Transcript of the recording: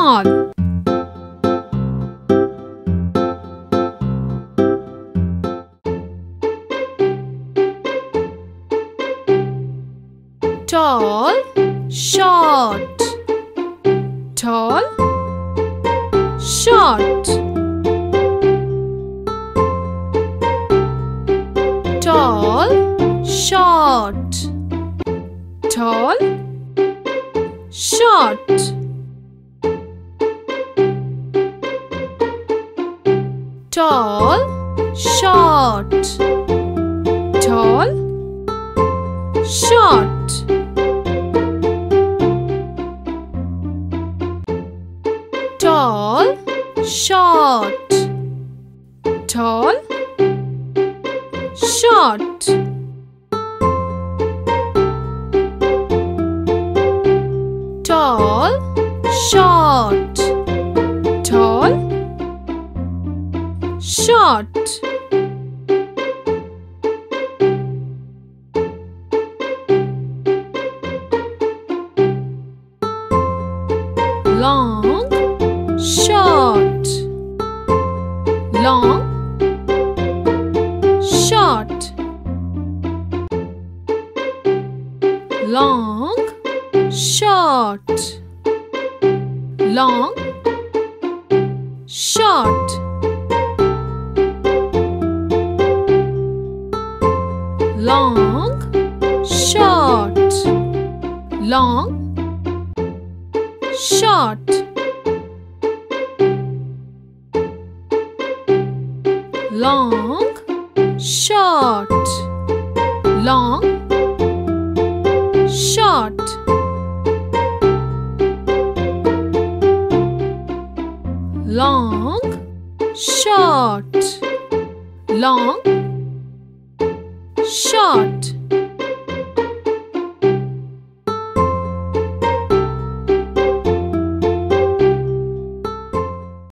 small. Tall, short. Tall, short. Tall, short. Tall, short. Tall, short. Tall, short. Tall, short. Tall, short. Tall, short. Tall, short. Long, short. Long, short. Long, short. Long, short. Long, short. Long, short. Long, short. Long, short. Long, short. Long, short.